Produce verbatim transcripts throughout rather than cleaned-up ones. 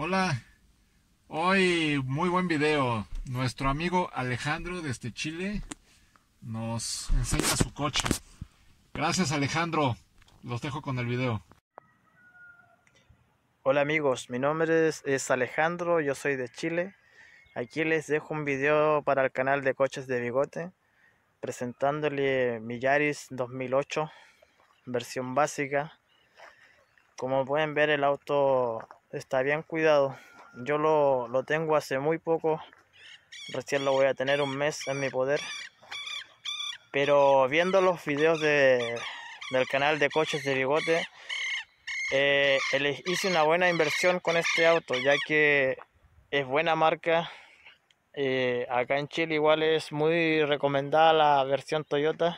Hola, hoy muy buen video. Nuestro amigo Alejandro desde Chile nos enseña su coche. Gracias, Alejandro. Los dejo con el video. Hola amigos, mi nombre es, es Alejandro, yo soy de Chile. Aquí les dejo un video para el canal de Coches de Bigote, presentándole mi Yaris dos mil ocho, versión básica. Como pueden ver, el auto está bien cuidado. Yo lo, lo tengo hace muy poco, recién lo voy a tener un mes en mi poder. Pero viendo los videos de, del canal de Coches de Bigote, Eh, hice una buena inversión con este auto, ya que es buena marca. Eh, acá en Chile igual es muy recomendada la versión Toyota.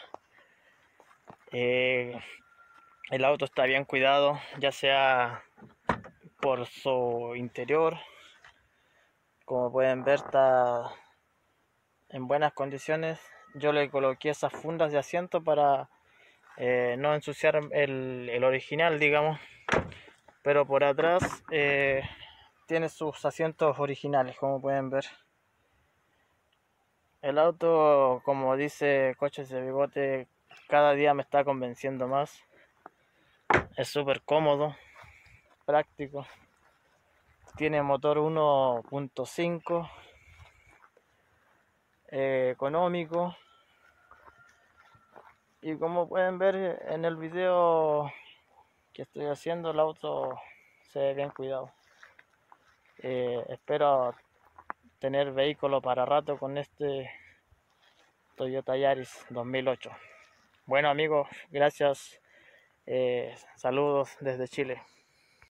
Eh, el auto está bien cuidado, ya sea por su interior. Como pueden ver, está en buenas condiciones. Yo le coloqué esas fundas de asiento para eh, no ensuciar el, el original, digamos. Pero por atrás eh, tiene sus asientos originales, como pueden ver. El auto, como dice Coches de Bigote, cada día me está convenciendo más. Es súper cómodo, práctico. Tiene motor uno punto cinco, eh, económico. Y como pueden ver en el video que estoy haciendo, el auto se ve bien cuidado. Eh, espero tener vehículo para rato con este Toyota Yaris dos mil ocho. Bueno amigos, gracias. Eh, saludos desde Chile.